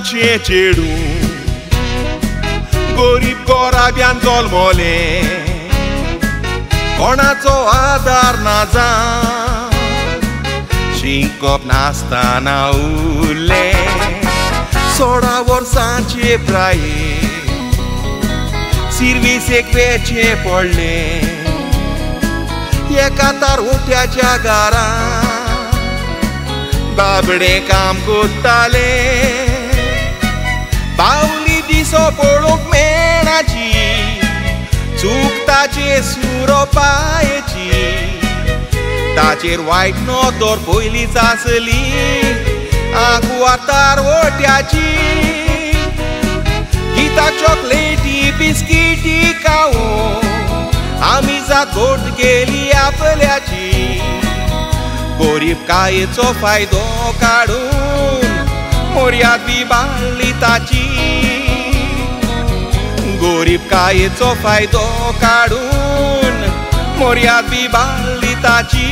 वर्सांचे चेडू गरीब गोराब्यान जल्मले कोणाचो आदार ना जावन शिंकप नासतना उरले 16 वर्सांचे प्राये सिर्विसेक वेचे पडले एका तारुट्याच्या घरांत बाबडे काम करताले बावली दिसो पळोवंक मेळनाची चुकताचे सुरो पायची ताचेर वायट नदर पयलींच आसली आंकवार तारवट्याची गिता चॉकलेटी बिस्किटी खावून आमी जात घोट गेली आपल्याची गरीब कायेचो फायदो काडून मोर्याद बी बाळली ताची गरीब कायेचो फायदो काडून मोर्याद बी बाळली ताची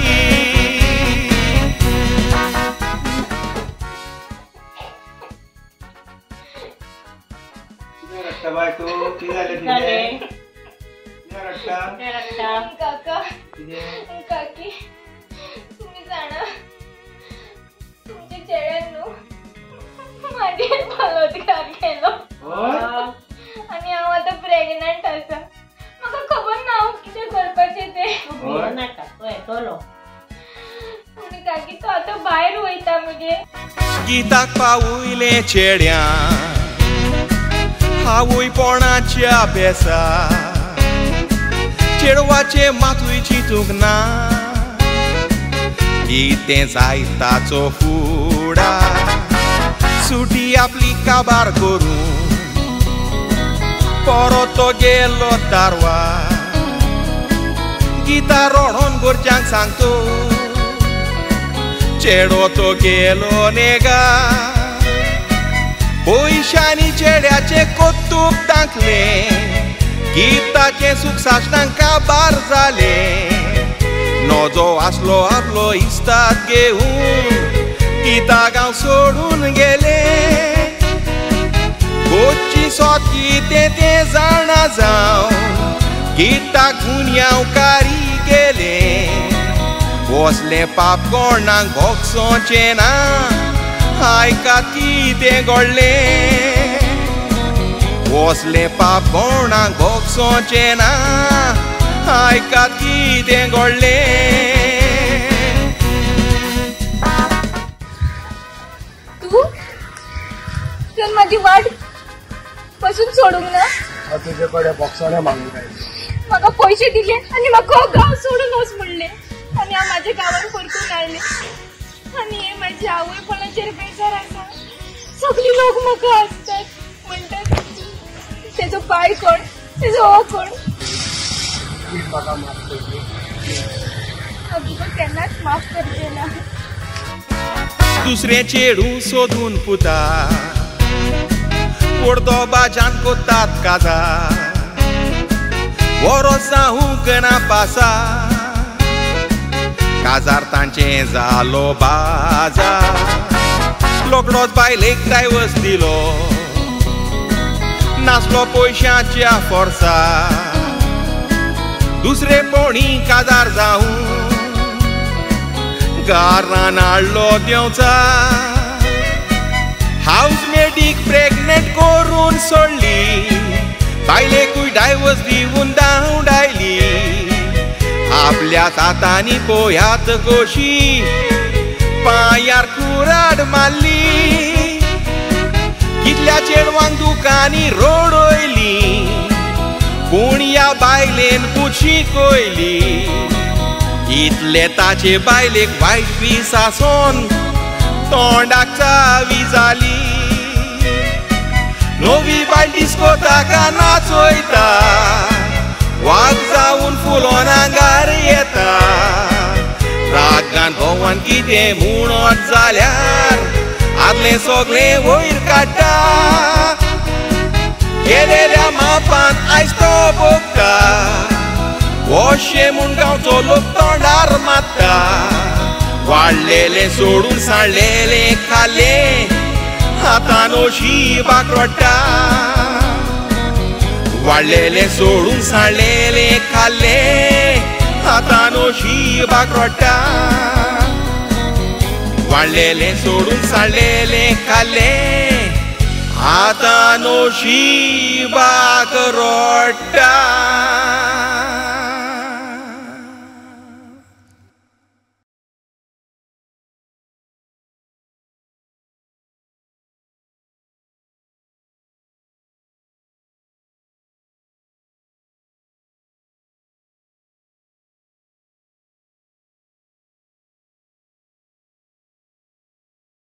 काकी तुम्ही जाणा तुमच्या चेड्यान माझे बलात्कार केलो आणि हांव आतां प्रेग्नंट आसा म्हाका खबर ना हांव कितें करपाचें तें आनी काकी तो आतां भायर वयता मगे गीताक पावयले चेड्या आवयपणाच्या बेसा चेडवाचे मातूय चिंतूंक ना कितें जाय ताचो फुडार सुटी आपली काबार करून परत तो गेलो दारवार गीता रडोन घरच्यांक सांगतो चेडो तो गेलो नेगा पयशांनी चेड्याचे कौतूक दाखले गीताचे सुख साश्टांक काबार जाले नजो आसलो आपलो इस्ताद घेवन गीता गांव सोडून गेले गोची सोदकी ते जाणा जावन गीताक गुन्यांवकारी गेले वसले पाप कोणाक भोगसोचें ना आयकात कितें घडले वसले पाप कोणाक भोगसोचें ना आयकात कितें घडले तू तुवें म्हाजी वाट पासून सोडूंक ना तुजे कडेन बॉक्साने मागूंक जाय म्हाका पयशे दिले आनी म्हाका गांव सोडून वच म्हणले आनी हांव म्हाज्या गांवान परतून आयलें आनी हे म्हाज्या आवयपणाचेर बेजार आसा सगळी लोक म्हाका हसतात म्हणटात तेजो पाय कोण तेजो हो कोण म्हाका माफ कर हांव तुका केन्नाच माफ करचें ना दुसरे चेडू सोदून पुता व्हडलो बाजान कोतात काजार वरोस जावूंक ना पासा काजार तांचे जालो बाजार लोकडोच बायलेक डायवस दिलो नासलो पयशांच्या फोर्सा दुसरे पोणी काजार जावून घरान हाडलो देंवचा हाऊसमेडीक प्रेग्नेंट करून सोडली बायलेकूय डायवस दिवून धांवडायली आपल्या हातांनी पोयात गोशी पांयार कुराड मारली कितल्या चेडवांक दुकानी रोडयली पूण ह्या बायलेन पुची कोयली इतले ताचे बायलेक वायट दीस आसोन तोंडाक चावी जाली नवी बायल डिस्को ताका नाचोयता वाग जावन फुलोन आंगार येता रागान भोवान कितें म्हणत जाल्यार आदलें सगळें वयर काडटा केलेल्या मापान आयज तो भोगता वोशे म्हूण गांवचो लोक तोंडार मारता वाडलेले सोडून साणलेले खाले आता नोशीबाक रोडटा वाळलेले सोडून साळलेले खाल्ले आता नोशीबाक रोडटा वाळलेले सोडून साळलेले खाल्ले आता नोशीबाक रोडटा